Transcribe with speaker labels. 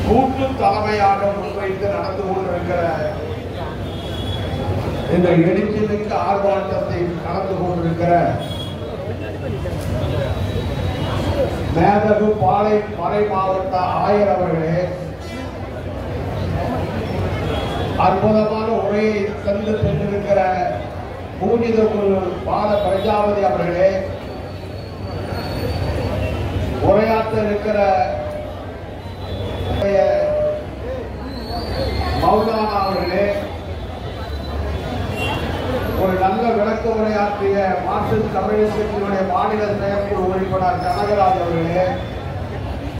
Speaker 1: கூட்டு தலைமையாக முன்வைத்து நடந்து கொண்டிருக்கிற இந்த எழுச்சிமிக்க ஆர்ப்பாட்டத்தை நடந்து கொண்டிருக்கிற மேதகு மறை மாவட்ட ஆயர் அவர்களே, அற்புதமான உரையை தந்து சென்றிருக்கிற பூஜித குரு பால பிரஜாபதி அவர்களே, உரையாற்ற இருக்கிற மௌலானா அவர்களே, ஒரு நல்ல விளக்க உரையாற்றிய மார்க்சிஸ்ட் கம்யூனிஸ்ட் கட்சியினுடைய மாநில செயற்குழு உறுப்பினர் கனகராஜ் அவர்களே,